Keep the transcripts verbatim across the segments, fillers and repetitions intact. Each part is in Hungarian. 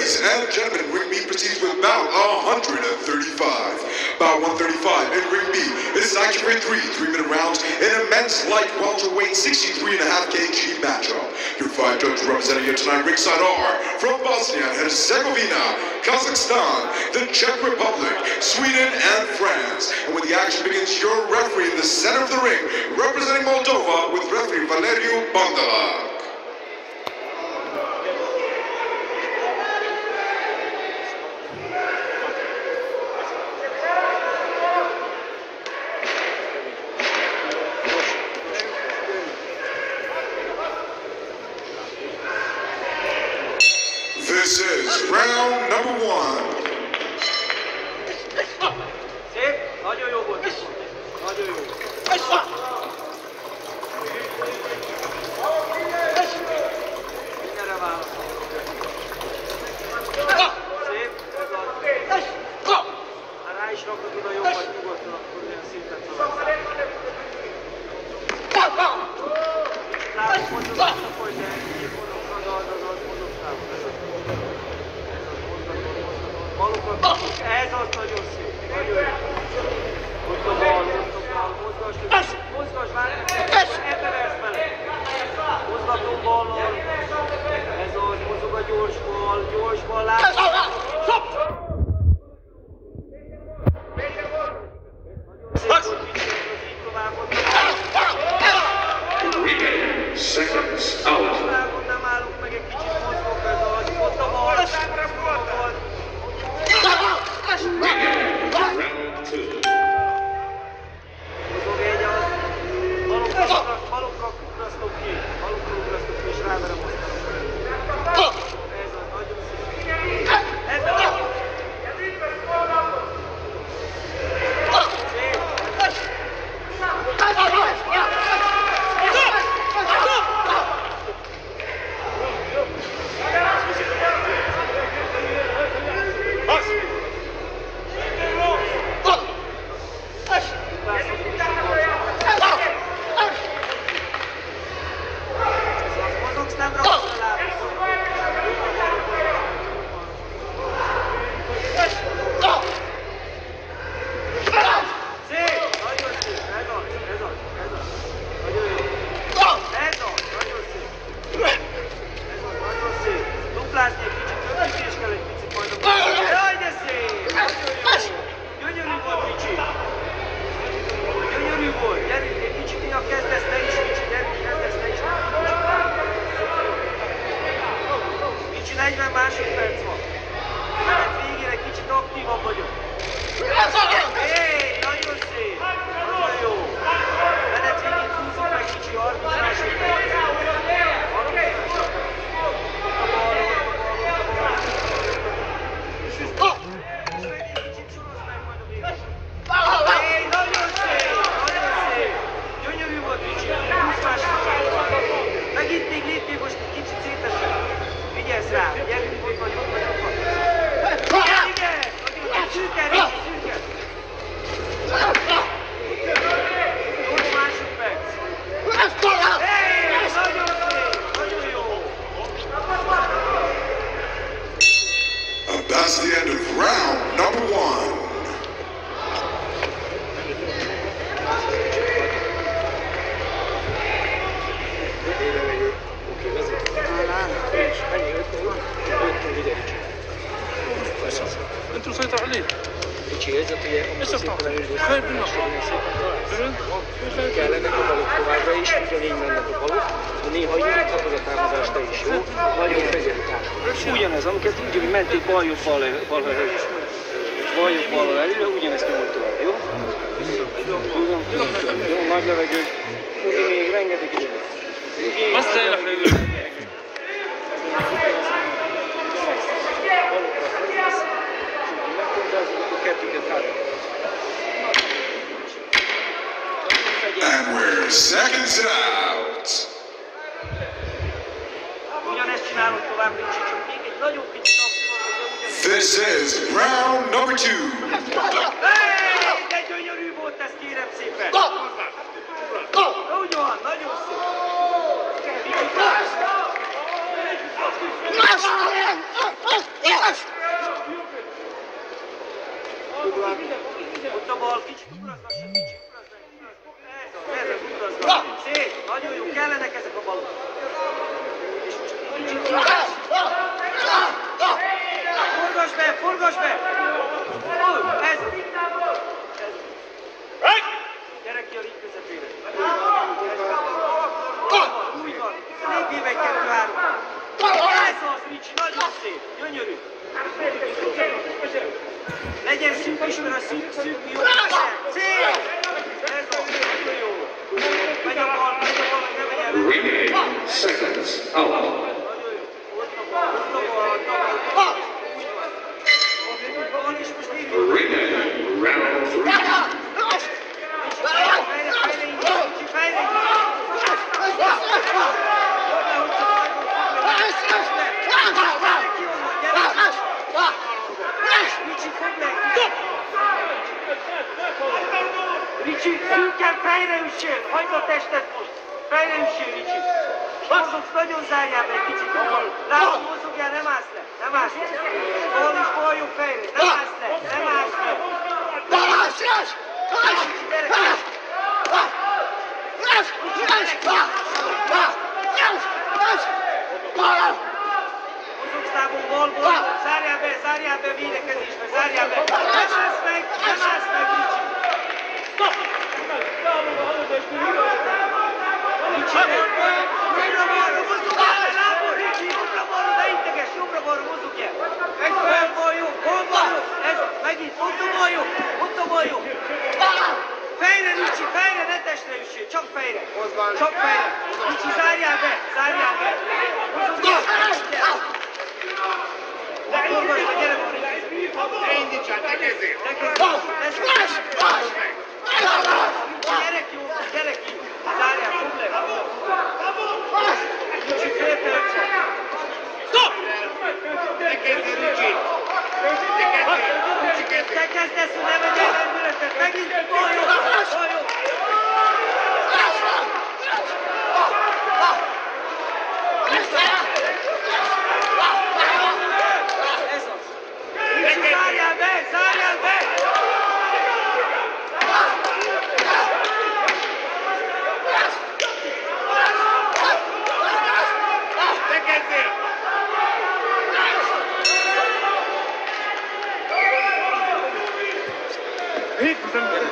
Ladies and gentlemen, ring B proceeds with bout one thirty-five. Bout one thirty-five in ring B. It is action for three three-minute rounds in an immense light welterweight sixty-three and a half kilogram matchup. Your five judges representing you tonight ringside are from Bosnia and Herzegovina, Kazakhstan, the Czech Republic, Sweden, and France. And when the action begins, your referee in the center of the ring, representing Moldova, with referee Valeriu Bondala. This is round number one. Szép, nagyon jó volt. Nagyon jó. Mindenre válasz. Szép, ez az. Ha rá is rakod oda jobban nyugodtan, akkor ilyen szinten találsz. Látom, hogy az hogy de így mondom, az az mondom, ez az nagyon szép, nagyon jó. Ott a bal, ott a bal, mozgasd, mozgasd, várj, ebben lesz bele. Mozgatom ballal, ez az, mozog a gyors bal, gyors bal, látom. Nagyon szép, hogy kicsit, az így tovább. Seconds out. Nem állunk meg, egy kicsit mozgok, ez az, ott a bal, ott a bal. Mozog egy az, balokra kugrasztok ki, balokra kugrasztok ki és ráverem aztán. Ez az, nagyon szép. Ebben a... negyven másodperc van. Menet végére kicsit aktívabb vagyok. Hé, nagyon szép. Nagyon jó. Menet végén húzok meg kicsi harminc másodperc. Hé, nagyon szép. Nagyon szép. Gyönyörű volt kicsi. húsz másodperc. Megint még lépjél most egy kicsit szétesen. Vigyázz rá, gyerünk, hogy vagy, ott vagy, ott vagy. Igen, szürkel, szürkel. Nyolc másodperc. Hey, nagyon szép, nagyon jó. That's the end of round number one. انتوا سيطروا عليه. خايف منه. Kellene a balok továbbra is, ugyanígy mennek a balok, de néha jöhetnek a támadást is jó, nagyon fegyeltál. Ugyanez, amiket ugyanúgy menték bal-jobb-bal előre, bal-jobb-bal előre, ugyanezt nyomod tovább, jó? Tudom, jó, nagy levegő. Még rengeteg idő. Azt állják levegő. And we're seconds out. This is round number two. Hey, de gyönyörű volt ez, kérem szépen. Úgy van, nagyon szép. Nagyon jó, kellenek ezek a balok. Forgass be, forgass be! Ó, ez! Gyere ki a ring közepére. Úgy van. Lépjél egy, kettő, három. Ez az, Ricsi, nagyon szép. Gyönyörű. Legyen szűk is, mert a szűk, szűk, jó. Cél! Ez az, nagyon jó. Megy a bal, megy a bal, hogy ne menjen le. Remaining seconds out. Nagyon jó. Ott a bal, ott a bal, ott a bal. Úgy van. Bal is most írjuk. Remaining round three. Fejre, fejre, így, Ricsi, fejre, így. Ricsi, fogd meg! Ricsi, szűken fejre üssél! Hagyd a testet most! Fejre üssél, Ricsi! Mozogsz, nagyon zárjál be egy kicsit! Látom, mozogjál, nem állsz le! Nem állsz le! Bal is bal jó fejre! Nem állsz le! Nem állsz le! Ricsi, gyere ki! Mozogsz lábon, bal, bal! Zárjál be, zárjál be védekezésbe! Zárjál be! Nem állsz meg! Nem állsz meg, Ricsi! Ricsi, jobbra balra, mozog el, lábon, Ricsi, jobbra balra, de integes, jobbra balra, mozog el. Bal, bal, jó, bal, bal, jó, ez, megint, ott a bal, jó, ott a bal, jó. Fejre, Ricsi, fejre, ne testre üssél, csak fejre, csak fejre. Ricsi, zárjál be, zárjál be. Mozog el, forgasd be, gyere van, Ricsi. Ne indítsál, te kezdél! Ne kezdjél, ne kezdjél. Gyere ki, gyere ki, zárjál, fogd le, fogd le. Ricsi, fél perc. Stop! Ne kezdél, Ricsi! Ne kezdél! Ricsi, kezdél! Te kezdesz, hogy ne vegyél lendületet, megint bal jó, bal jó. Ez az. Ricsi, zárjál be, zárjál be! Ne kezdél! هيك مثلا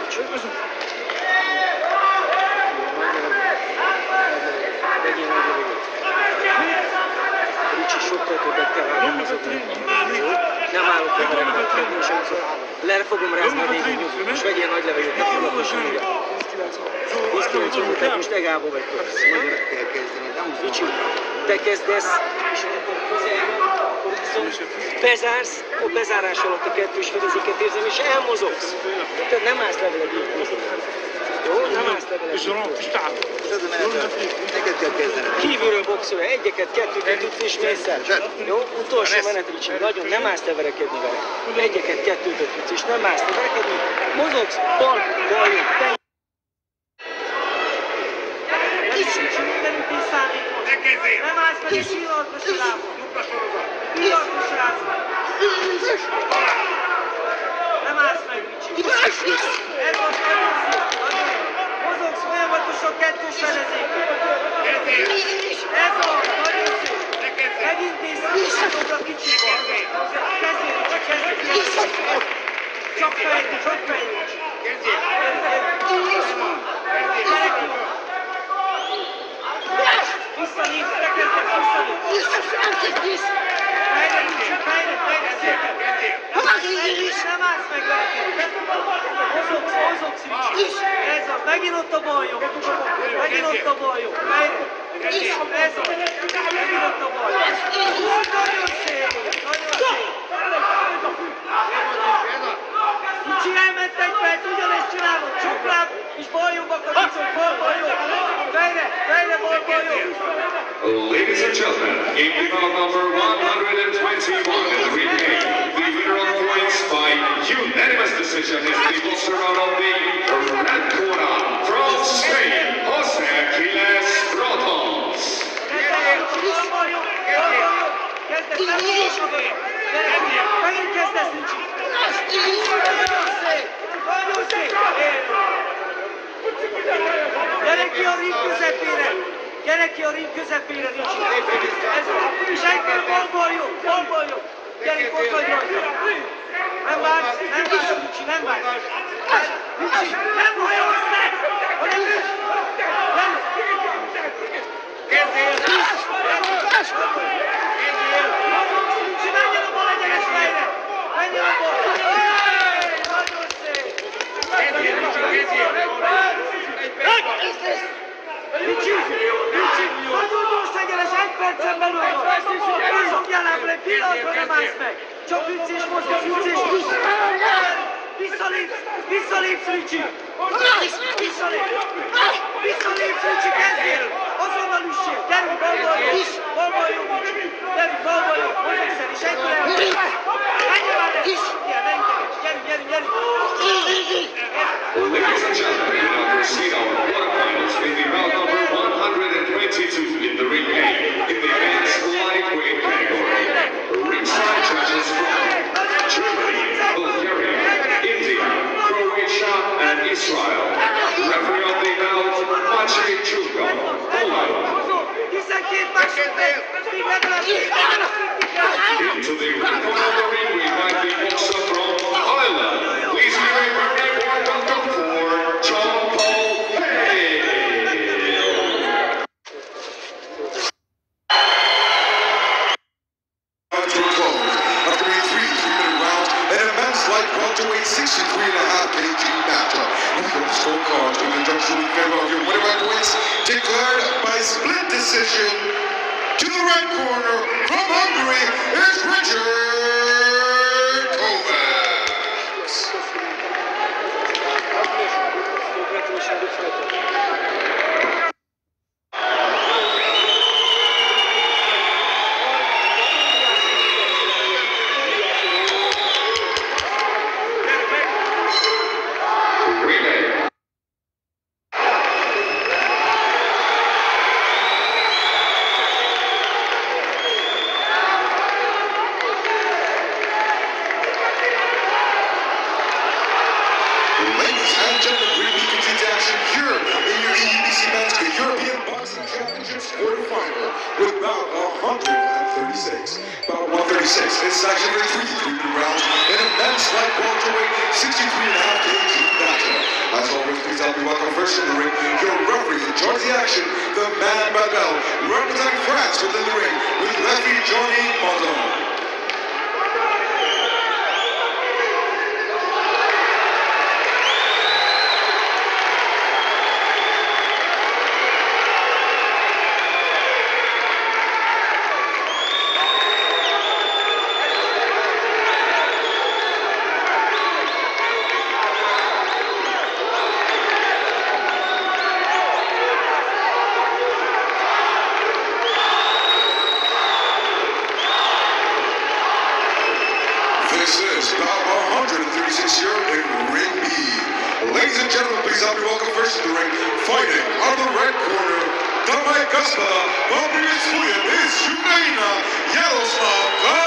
Ricsi, sokkal többet kell rá mozogni. Nem állok le verekedni, és amikor le fogom rázni a végig, és vegyél nagy levegőt, nem fogok is úgy. tíz kilenc után most egába vagytok. Ricsi, te kezdesz, és amikor közel van, akkor viszont bezársz, a bezárás alatt a kettős fedezéket érzem, és elmozogsz. Tehát nem állsz le veled így mozogni. Jó? Nem állsz le veled így mozogni. Kívülről boxolja, egyeket, kettőket tudsz és mész el. Jó? Utolsó menet, Ricsi, nagyon nem állsz leverekedni vele. Egyeket, kettőket tudsz és nem állsz leverekedni. Mozogsz, bal, bal, jó. Ricsi, mindenütt is számít most. Ne kezdél! Nem állsz meg egy pillanatba se lábon. Dupla sorozat! Pillanatba se állsz meg. Nem állsz meg, Ricsi. Ez most nagyon szép. Nagyon jó. Mozogsz folyamatosan kettős fedezékkel. Kezdél! Ez az, nagyon szép. Ne kezdél! Megint mész visszatokra kicsit van. Kezdjél, Ricsi, kezdjél. Csak fejlő, csak fejlő. Kezdél! Gyere ki. Visszalép, te kezdesz visszalép. Fejre, Ricsi, fejre, fejre, szépen. Nem állsz meg verekedni. Mozogsz, mozogsz, Ricsi. Ez az, megint ott a bal jó. Megint ott a bal jó. Fejre. Ez az, megint ott a bal jó. Nagyon szép, nagyon szép. Ricsi, elment egy perc, ugyanezt csinálod. Csukláb, és bal jobbak a viszont, bal, bal jó. Fejre, fejre, bal, bal jó. Ladies and gentlemen, in bout number one hundred twenty-one in the ring, the winner of points by unanimous decision is the boxer out of the red corner from Spain, Jose Aquiles Rotos. Bal, bal jó, bal, bal jó. Kezdesz, nem fogod. Megint kezdesz, Ricsi. Nagyon szép, nagyon szép. Gyere ki a ring közepére. Gyere ki a ring közepére, Ricsi. Ez senki, bomból jó, bomból jó. Gyere, ott vagy rajta. Nem vársz, nem vársz, Ricsi, nem vársz. Ricsi, nem hajolsz meg! Hanem üss! Nem! Kezdjél! Ricsi, menjen a bal egyenes fejre! Menjen a bal! Nagyon szép! Kezdjél, Ricsi, kezdjél! Ricsi! Ricsi! Nagyon gyors egyenes, egy percen belül van! Szokjál ám le, pillanatra nem állsz meg! Csak ütsz és mozgasz, ütsz és ütsz! Visszalépsz! Visszalépsz, Ricsi! Visszalépsz! Visszalépsz, Ricsi, kezdjél! Azonnal üssél! Gyerünk, balból jó! Balból jó, Ricsi! Gyerünk, balból jó! Hogy megszeri, senki nem! Menjél már, ne! Ilyen, ne üteges! Gyerünk, gyerünk, gyerünk! Ladies and gentlemen, we now proceed our quarterfinals with the round number one hundred twenty-two in the ring game in the men's lightweight category. Ringside judges from Germany, Bulgaria, India, Croatia, and Israel. Referee of the bout, Maciej Czurko, Poland. tizenkét másodperc! Még legalább Into the ring corner of the ring, we invite the boxer from Ireland. Please give a very warm welcome for John Paul Hay. After a close, after a three three-minute round, and a men's light welterweight sixty-three and a half kilogram matchup. And the scorecards with the judges in favor of your winner by points declared by split decision. To the right corner, from Hungary, is Richard Kovacs. Congratulations, good fighter. Relay. Ladies and gentlemen, bring me complete action here in your E U B C Men's European Boxing Championships quarterfinal with bout one thirty-six. Bout one thirty-six is actually three three-minute rounds in a men's light welterweight sixty-three and a half kilogram matchup. As always, please help me welcome first in the ring your referee in charge of the action, the man by bell, representing France within the ring with referee Johnny Maldon. This is bout one thirty-six here in Ring B. Ladies and gentlemen, please help me welcome first in the ring, fighting on the red corner, Damai Gaspa, Bobby Sweden is Ukraina, Yaroslav